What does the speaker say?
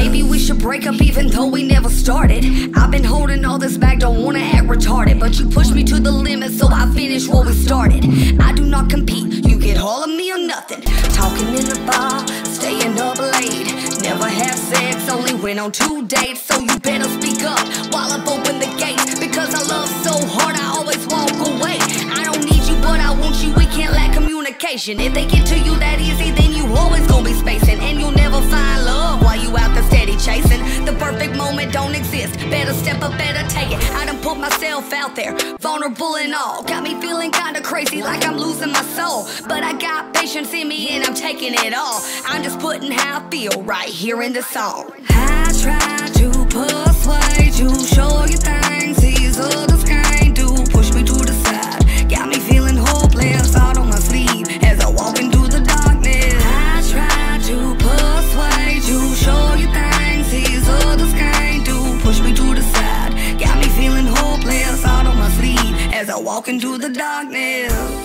Maybe we should break up even though we never started. I've been holding all this back, don't wanna act retarded, but you pushed me to the limit, so I finished what we started. I do not compete, you get all of me or nothing. Talking in the bar, staying up late, never have sex, only went on 2 dates. So you better speak up while I've opened the gates, because I love so hard I always walk away. I don't need you but I want you, we can't lack communication. If they get to you that easy, then you always gonna be spacing, and you'll never find love while you out there steady chasing. The perfect moment don't exist, better step up, better take it. I done put myself out there, vulnerable and all. Got me feeling kinda crazy, like I'm losing my soul, but I got patience in me and I'm taking it all. I'm just putting how I feel right here in this song. I tried to persuade you, show you things these others can't do. Push me to the side, got me feeling hopeless, out on my sleeve as I walk into the darkness. I tried to persuade you, show you things these others can't do. Push me to the side, got me feeling hopeless, out on my sleeve as I walk into the darkness.